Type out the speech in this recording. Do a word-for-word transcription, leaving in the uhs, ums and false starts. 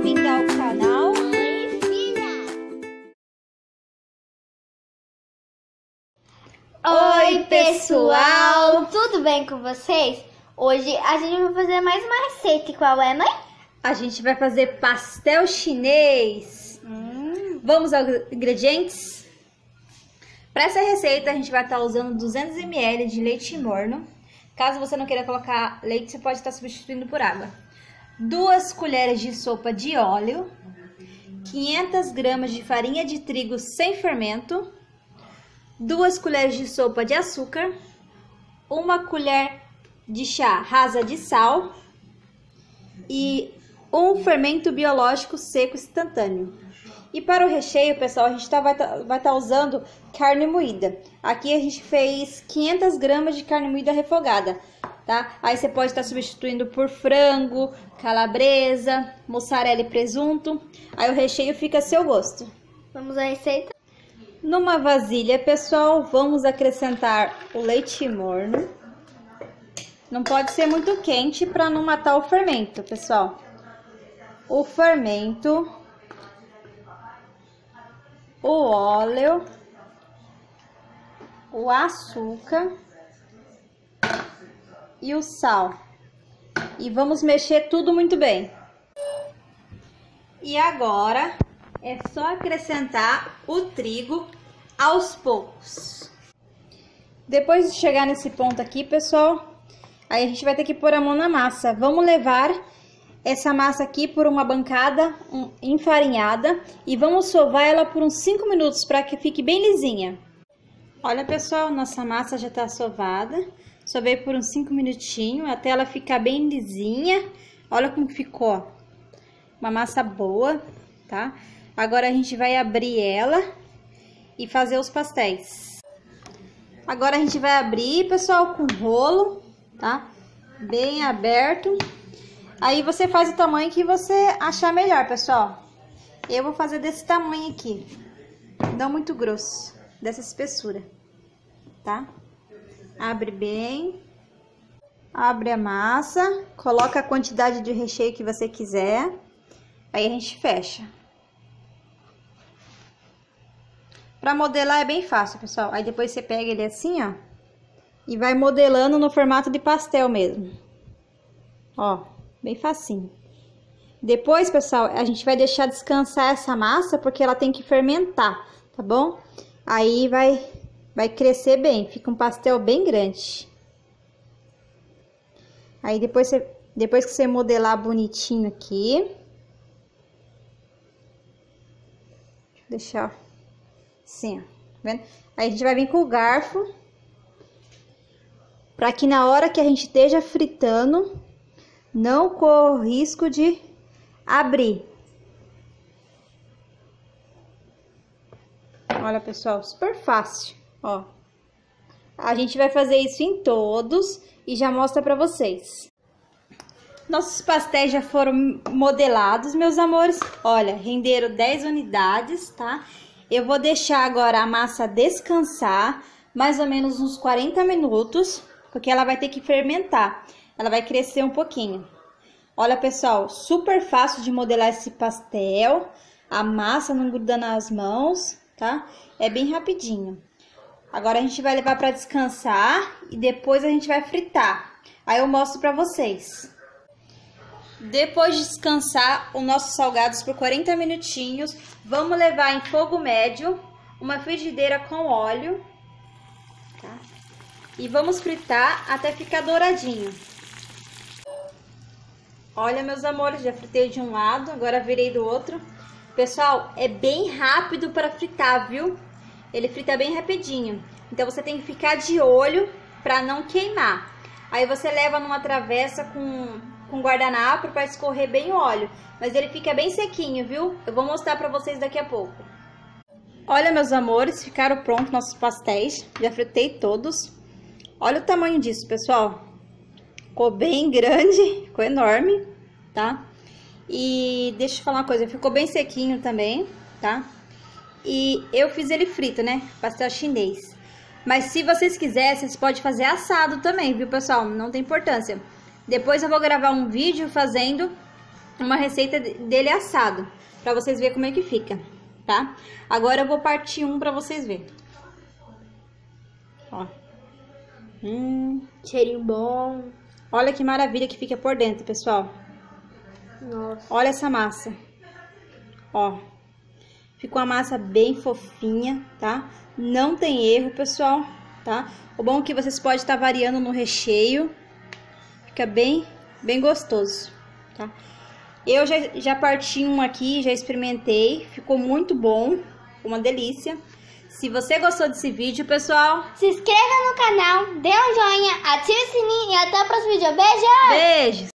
bem-vindo ao canal Mãe e Filha. Oi, pessoal! Tudo bem com vocês? Hoje a gente vai fazer mais uma receita. Qual é, mãe? A gente vai fazer pastel chinês. Hum. Vamos aos ingredientes? Para essa receita a gente vai estar usando duzentos mililitros de leite morno. Caso você não queira colocar leite, você pode estar substituindo por água. Duas colheres de sopa de óleo, quinhentas gramas de farinha de trigo sem fermento, duas colheres de sopa de açúcar, uma colher de chá rasa de sal e um fermento biológico seco instantâneo. E para o recheio, pessoal, a gente tá, vai estar tá, tá usando carne moída. Aqui a gente fez quinhentas gramas de carne moída refogada, tá? Aí você pode estar tá substituindo por frango, calabresa, mussarela e presunto. Aí o recheio fica a seu gosto. Vamos à receita? Numa vasilha, pessoal, vamos acrescentar o leite morno. Não pode ser muito quente para não matar o fermento, pessoal. O fermento, o óleo, o açúcar e o sal. E vamos mexer tudo muito bem. E agora é só acrescentar o trigo aos poucos. Depois de chegar nesse ponto aqui, pessoal, aí a gente vai ter que pôr a mão na massa. Vamos levar essa massa aqui por uma bancada enfarinhada e vamos sovar ela por uns cinco minutos para que fique bem lisinha. Olha, pessoal, nossa massa já tá sovada. Sovei por uns cinco minutinhos até ela ficar bem lisinha. Olha como ficou. Uma massa boa, tá? Agora a gente vai abrir ela e fazer os pastéis. Agora a gente vai abrir, pessoal, com rolo, tá? Bem aberto. Aí você faz o tamanho que você achar melhor, pessoal. Eu vou fazer desse tamanho aqui. Não muito grosso, dessa espessura, tá? Abre bem. Abre a massa. Coloca a quantidade de recheio que você quiser. Aí a gente fecha. Pra modelar é bem fácil, pessoal. Aí depois você pega ele assim, ó. E vai modelando no formato de pastel mesmo. Ó. Bem facinho. Depois, pessoal, a gente vai deixar descansar essa massa, porque ela tem que fermentar, tá bom? Aí vai, vai crescer bem, fica um pastel bem grande. Aí depois, você, depois que você modelar bonitinho aqui... Deixa eu deixar assim, ó, tá vendo? Aí a gente vai vir com o garfo, para que na hora que a gente esteja fritando... não corra o risco de abrir. Olha, pessoal, super fácil, ó. A gente vai fazer isso em todos e já mostra pra vocês. Nossos pastéis já foram modelados, meus amores. Olha, renderam dez unidades, tá? Eu vou deixar agora a massa descansar mais ou menos uns quarenta minutos, porque ela vai ter que fermentar. Ela vai crescer um pouquinho. Olha, pessoal, super fácil de modelar esse pastel. A massa não gruda nas mãos, tá? É bem rapidinho. Agora a gente vai levar para descansar e depois a gente vai fritar. Aí eu mostro para vocês. Depois de descansar os nossos salgados por quarenta minutinhos, vamos levar em fogo médio uma frigideira com óleo, tá? E vamos fritar até ficar douradinho. Olha, meus amores, já fritei de um lado, agora virei do outro. Pessoal, é bem rápido para fritar, viu? Ele frita bem rapidinho. Então, você tem que ficar de olho para não queimar. Aí, você leva numa travessa com, com guardanapo para escorrer bem o óleo. Mas ele fica bem sequinho, viu? Eu vou mostrar para vocês daqui a pouco. Olha, meus amores, ficaram prontos nossos pastéis. Já fritei todos. Olha o tamanho disso, pessoal. Ficou bem grande, ficou enorme, tá? E deixa eu falar uma coisa, ficou bem sequinho também, tá? E eu fiz ele frito, né? Pastel chinês. Mas se vocês quiserem, vocês podem fazer assado também, viu, pessoal? Não tem importância. Depois eu vou gravar um vídeo fazendo uma receita dele assado, pra vocês verem como é que fica, tá? Agora eu vou partir um pra vocês verem. Ó. Hum. Cheirinho bom. Olha que maravilha que fica por dentro, pessoal. Nossa. Olha essa massa. Ó. Ficou uma massa bem fofinha, tá? Não tem erro, pessoal, tá? O bom é que vocês podem estar variando no recheio. Fica bem, bem gostoso, tá? Eu já, já parti um aqui, já experimentei. Ficou muito bom, uma delícia. Se você gostou desse vídeo, pessoal, se inscreva no canal, dê um joinha, ative o sininho e até o próximo vídeo. Beijo! Beijos!